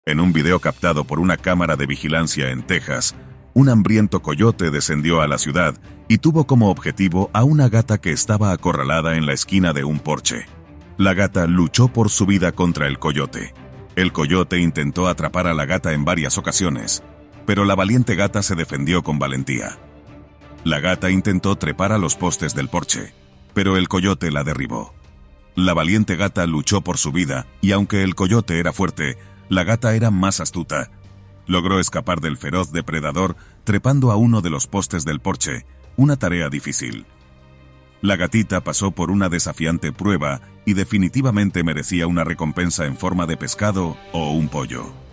En un video captado por una cámara de vigilancia en Texas, un hambriento coyote descendió a la ciudad y tuvo como objetivo a una gata que estaba acorralada en la esquina de un porche. La gata luchó por su vida contra el coyote. El coyote intentó atrapar a la gata en varias ocasiones, pero la valiente gata se defendió con valentía. La gata intentó trepar a los postes del porche, pero el coyote la derribó. La valiente gata luchó por su vida y aunque el coyote era fuerte, la gata era más astuta. Logró escapar del feroz depredador trepando a uno de los postes del porche, una tarea difícil. La gatita pasó por una desafiante prueba y definitivamente merecía una recompensa en forma de pescado o un pollo.